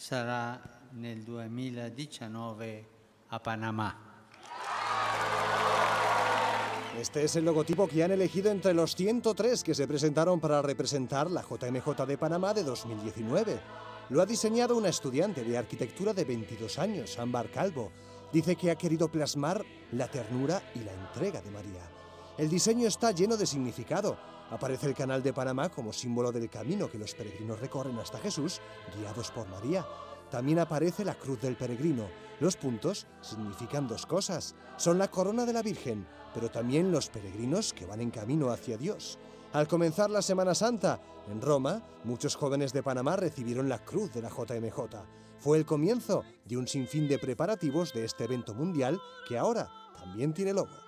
sarà nel 2019 a Panamá. Este es el logotipo que han elegido entre los 103 que se presentaron para representar la JMJ de Panamá de 2019. Lo ha diseñado una estudiante de arquitectura de 22 años, Ámbar Calvo. Dice que ha querido plasmar la ternura y la entrega de María. El diseño está lleno de significado. Aparece el Canal de Panamá como símbolo del camino que los peregrinos recorren hasta Jesús, guiados por María. También aparece la cruz del peregrino. Los puntos significan dos cosas. Son la corona de la Virgen, pero también los peregrinos que van en camino hacia Dios. Al comenzar la Semana Santa, en Roma, muchos jóvenes de Panamá recibieron la cruz de la JMJ. Fue el comienzo de un sinfín de preparativos de este evento mundial que ahora también tiene logo.